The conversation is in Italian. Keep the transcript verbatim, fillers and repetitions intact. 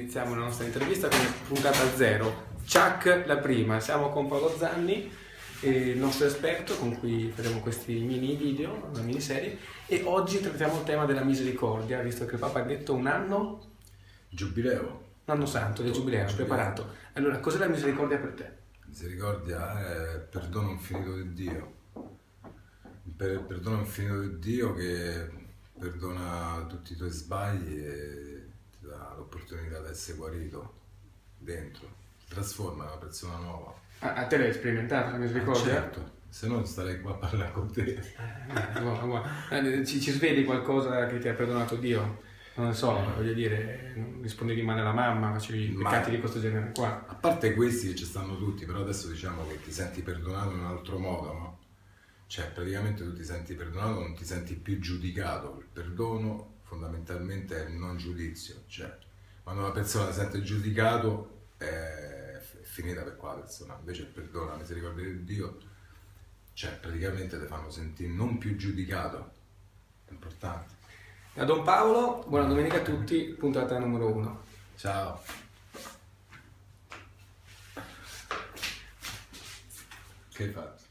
iniziamo la nostra intervista con puntata zero. Chuck la prima, siamo con Paolo Zanni, il nostro esperto con cui faremo questi mini video, una miniserie, e oggi trattiamo il tema della misericordia, visto che il Papa ha detto un anno... Giubileo. Un anno santo, del giubileo, Giubileo. preparato. Allora, cos'è la misericordia per te? Misericordia è il perdono infinito di Dio. Per il perdono infinito di Dio che perdona tutti i tuoi sbagli e ti dà l'opportunità di essere guarito dentro, ti trasforma in una persona nuova. Ah, a te l'hai sperimentato la misericordia? Ah, certo, se no starei qua a parlare con te. Eh, guarda, guarda. Eh, Ci, ci sveli qualcosa che ti ha perdonato Dio? Non lo so, voglio dire, non rispondevi male alla mamma, facevi Ma- peccati di questo genere qua. A parte questi che ci stanno tutti, però adesso diciamo che ti senti perdonato in un altro modo, no? Cioè praticamente tu ti senti perdonato, non ti senti più giudicato. Il perdono fondamentalmente è il non giudizio, cioè quando una persona si sente giudicato è f- è finita per quella persona, invece il perdono, la misericordia di Dio, cioè praticamente ti fanno sentire non più giudicato, è importante. Da Don Paolo, buona domenica a tutti, puntata numero uno. Ciao! Che hai fatto?